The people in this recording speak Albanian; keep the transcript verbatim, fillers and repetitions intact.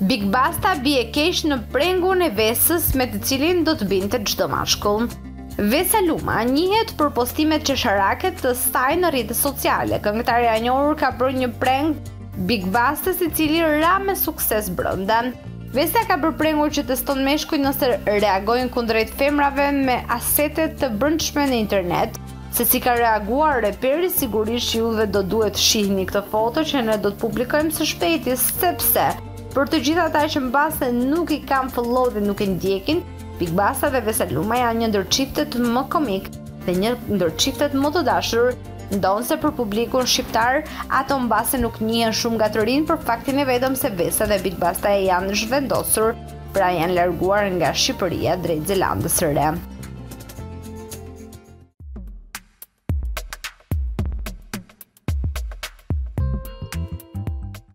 Big Basta bie keq në prengun e Vesës me të cilin do të binte çdo mashkull. Vesa Luma njihet për postimet qesharake të saj në rrjetet sociale. Këngëtarja e njohur ka bërë një preng Big Basta i cili ra me sukses brenda. Vesa ka përprengur që teston meshkuj nëse reagojnë kundrejt femrave me asete të brendshme në internet. Se si ka reaguar reperi, sigurisht juve do duhet shihni këtë foto që ne do të publikojmë së shpejti, sepse për të gjithë ata që mbase nuk i kanë follow dhe nuk e ndjekin, Big Basta dhe Vesa Luma janë një ndër çiftet më komik dhe një ndër çiftet më të dashur, ndonse për publikun shqiptar ato mbase nuk njihen shumë nga të rinj për faktin e vetëm se Vesa dhe Big Basta e janë zhvendosur, pra janë larguar nga Shqipëria drejt Zelandës së Re.